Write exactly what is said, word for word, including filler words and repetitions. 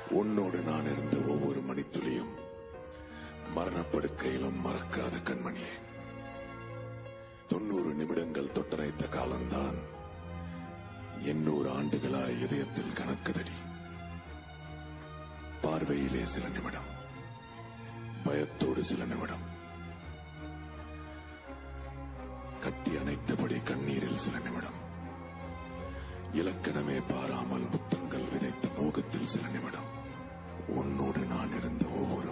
உன்னோடு நான் இருந்த ஒவ்வொரு மணித்துளியும் மரணப்படுக்கையிலும் மறக்காத கண்மணியே. தொண்ணூறு நிமிடங்கள் தொட்டரைத்த காலம்தான் எண்ணூறு ஆண்டுகளாய் இதயத்தில் கணக்குதடி. பார்வையிலே சில நிமிடம், பயத்தோடு சில நிமிடம், கட்டி அணைத்தபடி கண்ணீரில் சில நிமிடம், இலக்கணமே பாராமல் முத்தங்கள் விதைத்த மோகத்தில் சில நிமிடம், உன்னோடு நான் இருந்த ஒவ்வொரு